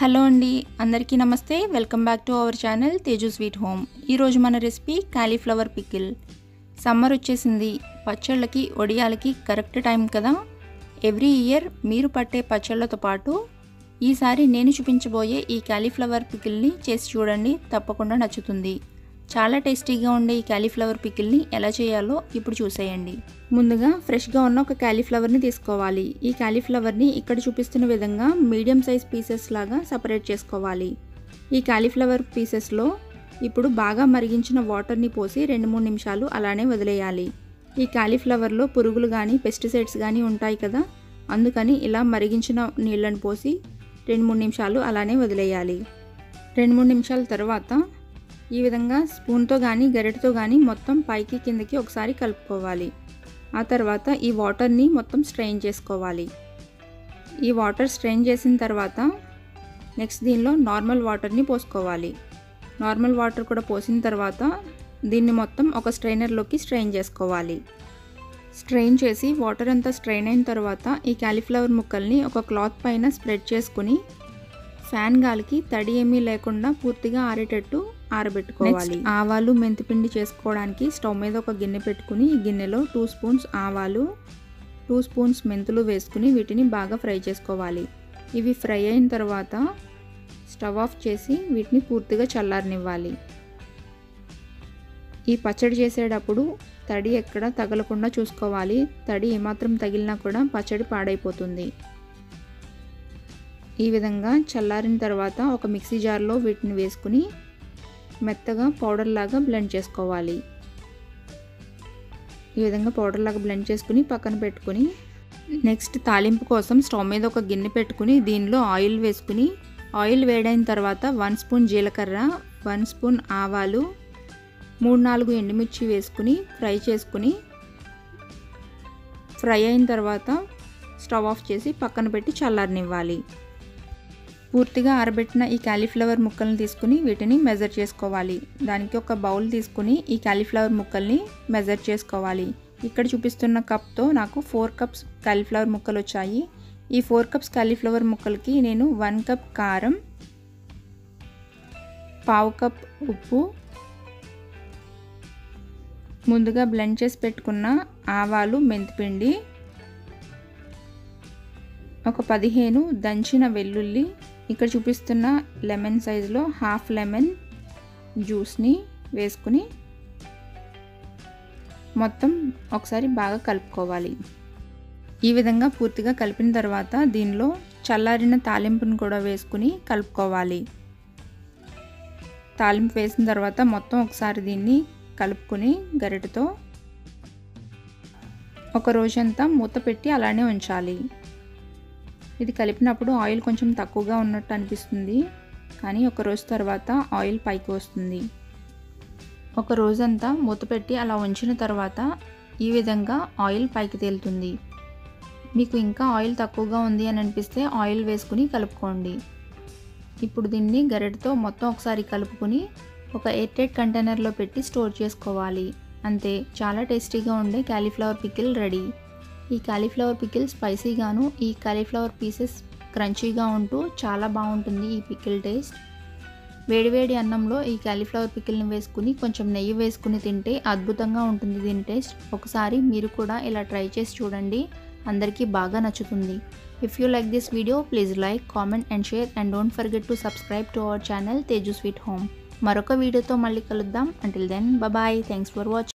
Hello అండి, అందరికీ నమస్తే. Welcome back to our channel Teju sweet home. ఈరోజు మన రెసిపీ కాలీఫ్లవర్ పికిల్. సమ్మర్ వచ్చేసింది, పచ్చళ్ళకి వడియాలకి కరెక్ట్ టైం కదా. ఎవ్రీ ఇయర్ మీరు పట్టే పచ్చళ్ళతో పాటు ఈసారి నేను చూపించబోయే ఈ కాలీఫ్లవర్ పికిల్ని చేసి చూడండి, తప్పకుండా నచ్చుతుంది. చాలా టేస్టీగా ఉండే ఈ కాలీఫ్లవర్ పికిల్ని ఎలా చేయాలో ఇప్పుడు చూసేయండి. ముందుగా ఫ్రెష్గా ఉన్న ఒక కాలీఫ్లవర్ని తీసుకోవాలి. ఈ కాలీఫ్లవర్ని ఇక్కడ చూపిస్తున్న విధంగా మీడియం సైజ్ పీసెస్ లాగా సపరేట్ చేసుకోవాలి. ఈ కాలీఫ్లవర్ పీసెస్లో ఇప్పుడు బాగా మరిగించిన వాటర్ని పోసి 2-3 నిమిషాలు అలానే వదిలేయాలి. ఈ కాలీఫ్లవర్లో పురుగులు కానీ పెస్టిసైడ్స్ కానీ ఉంటాయి కదా, అందుకని ఇలా మరిగించిన నీళ్ళను పోసి 2-3 నిమిషాలు అలానే వదిలేయాలి. 2-3 నిమిషాల తర్వాత ఈ విధంగా స్పూన్తో కానీ గరిటెతో కానీ మొత్తం పైకి కిందకి ఒకసారి కలుపుకోవాలి. ఆ తర్వాత ఈ వాటర్ని మొత్తం స్ట్రెయిన్ చేసుకోవాలి. ఈ వాటర్ స్ట్రెయిన్ చేసిన తర్వాత నెక్స్ట్ దీనిలో నార్మల్ వాటర్ని పోసుకోవాలి. నార్మల్ వాటర్ కూడా పోసిన తర్వాత దీన్ని మొత్తం ఒక స్ట్రైనర్లోకి స్ట్రెయిన్ చేసుకోవాలి. స్ట్రెయిన్ చేసి వాటర్ అంతా స్ట్రెయిన్ అయిన తర్వాత ఈ కాలీఫ్లవర్ ముక్కల్ని ఒక క్లాత్ పైన స్ప్రెడ్ చేసుకుని ఫ్యాన్ గాలికి తడి ఏమీ లేకుండా పూర్తిగా ఆరేటట్టు ఆరబెట్టుకోవాలి. ఆవాలు మెంతిపిండి చేసుకోవడానికి స్టవ్ మీద ఒక గిన్నె పెట్టుకుని ఈ గిన్నెలో 2 స్పూన్స్ ఆవాలు 2 స్పూన్స్ మెంతులు వేసుకుని వీటిని బాగా ఫ్రై చేసుకోవాలి. ఇవి ఫ్రై అయిన తర్వాత స్టవ్ ఆఫ్ చేసి వీటిని పూర్తిగా చల్లారనివ్వాలి. ఈ పచ్చడి చేసేటప్పుడు తడి ఎక్కడ తగలకుండా చూసుకోవాలి. తడి ఏమాత్రం తగిలినా కూడా పచ్చడి పాడైపోతుంది. ఈ విధంగా చల్లారిన తర్వాత ఒక మిక్సీ జార్లో వీటిని వేసుకుని మెత్తగా పౌడర్ లాగా బ్లెండ్ చేసుకోవాలి. ఈ విధంగా పౌడర్ లాగా బ్లెండ్ చేసుకుని పక్కన పెట్టుకుని నెక్స్ట్ తాలింపు కోసం స్టవ్ మీద ఒక గిన్నె పెట్టుకుని దీనిలో ఆయిల్ వేసుకుని ఆయిల్ వేడైన తర్వాత 1 స్పూన్ జీలకర్ర 1 స్పూన్ ఆవాలు 3-4 ఎండుమిర్చి వేసుకుని ఫ్రై చేసుకుని ఫ్రై అయిన తర్వాత స్టవ్ ఆఫ్ చేసి పక్కన పెట్టి చల్లారనివ్వాలి. పూర్తిగా ఆరబెట్టిన ఈ కాలీఫ్లవర్ ముక్కల్ని తీసుకుని వీటిని మెజర్ చేసుకోవాలి. దానికి ఒక బౌల్ తీసుకుని ఈ కాలీఫ్లవర్ ముక్కల్ని మెజర్ చేసుకోవాలి. ఇక్కడ చూపిస్తున్న కప్తో నాకు 4 కప్స్ కాలీఫ్లవర్ ముక్కలు వచ్చాయి. ఈ 4 కప్స్ కాలీఫ్లవర్ ముక్కలకి నేను 1 కప్ కారం, 1/2 కప్ ఉప్పు, ముందుగా బ్లెండ్ చేసి పెట్టుకున్న ఆవాలు మెంతిపిండి, ఒక 15 దంచిన వెల్లుల్లి, ఇక్కడ చూపిస్తున్న లెమన్ సైజులో హాఫ్ లెమన్ జ్యూస్ని వేసుకుని మొత్తం ఒకసారి బాగా కలుపుకోవాలి. ఈ విధంగా పూర్తిగా కలిపిన తర్వాత దీనిలో చల్లారిన తాలింపును కూడా వేసుకుని కలుపుకోవాలి. తాలింపు వేసిన తర్వాత మొత్తం ఒకసారి దీన్ని కలుపుకొని గరిటెతో ఒక రోజంతా మూత పెట్టి అలానే ఉంచాలి. ఇది కలిపినప్పుడు ఆయిల్ కొంచెం తక్కువగా ఉన్నట్టు అనిపిస్తుంది, కానీ ఒక రోజు తర్వాత ఆయిల్ పైకి వస్తుంది. ఒక రోజంతా మూత పెట్టి అలా ఉంచిన తర్వాత ఈ విధంగా ఆయిల్ పైకి తేలుతుంది. మీకు ఇంకా ఆయిల్ తక్కువగా ఉంది అని అనిపిస్తే ఆయిల్ వేసుకుని కలుపుకోండి. ఇప్పుడు దీన్ని గరిటెతో మొత్తం ఒకసారి కలుపుకొని ఒక ఎయిర్ టైట్ కంటైనర్లో పెట్టి స్టోర్ చేసుకోవాలి. అంతే, చాలా టేస్టీగా ఉండే కాలీఫ్లవర్ పికిల్ రెడీ. ఈ కాలీఫ్లవర్ పికిల్ స్పైసీగాను, ఈ కాలీఫ్లవర్ పీసెస్ క్రంచీగా ఉంటూ చాలా బాగుంటుంది ఈ పికిల్ టేస్ట్. వేడివేడి అన్నంలో ఈ కాలీఫ్లవర్ పికిల్ని వేసుకుని కొంచెం నెయ్యి వేసుకుని తింటే అద్భుతంగా ఉంటుంది దీని టేస్ట్. ఒకసారి మీరు కూడా ఇలా ట్రై చేసి చూడండి, అందరికీ బాగా నచ్చుతుంది. If you like this video please like, comment and share and don't forget to subscribe to our channel Teju sweet home. మరొక వీడియోతో మళ్ళీ కలుద్దాం. Until then bye. Thanks for watching.